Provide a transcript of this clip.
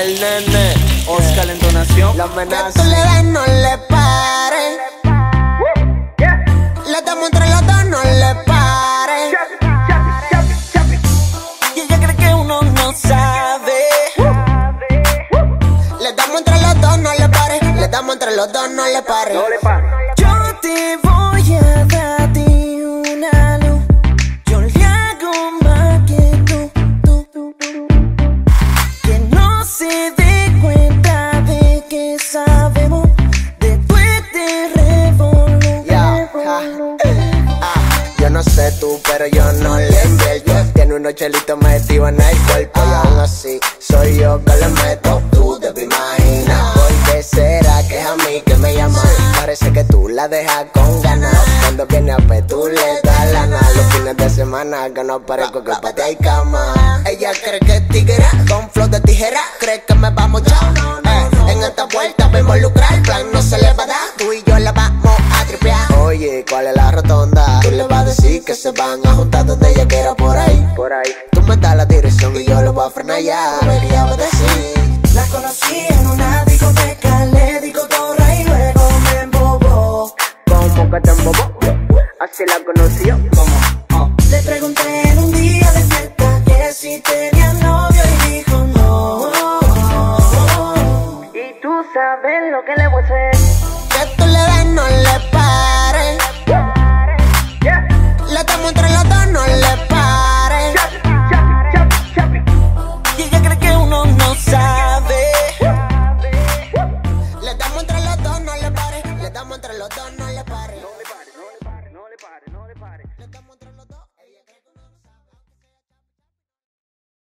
El nene, Oscar entonación, la Que amenaza. tú le das, no le pares. Le damos entre los dos, no le pares. Y ella cree que uno no sabe. Le damos entre los dos, no le pares. Le damos entre los dos, no le pares. Yo te voy a dar a ti una luz. Yo le hago más que tú. Que no se dé cuenta de que sabemos después de revolver. Yo no sé tú, pero yo no le invierto. Tiene unos chelitos metidos en el cuerpo y aún así soy yo que le meto. Tú te imaginas por qué será que es a mí que me llama. Parece que tú la dejas con ganas. Cuando viene a ver tú le das lana. Los fines de semana que no aparezco que patea y cama. Ella cree que es tigre con flow de tijera. Cree que me vamos ya. En esta vuelta voy a involucrar. El plan no se le va a dar. Tú y yo la vamos a tripear. Oye, ¿cuál es la rotonda? Tú le vas a decir que se van a juntar donde ella quiera por ahí. Tú me das la dirección y yo lo voy a frenar ya. Debería obedecer. La conocí en una discoteca, le di cotorra y luego me embobó. ¿Cómo que te embobó? Así la conocí yo. Le pregunté en un día de fiesta que si tenía novio y dijo no. Y tú sabes lo que le voy a hacer. Que tú le das, no le pares. Le damos entre los dos, no le pares. Y ella cree que uno no sabe. Le damos entre los dos, no le pares. Le damos entre los dos, no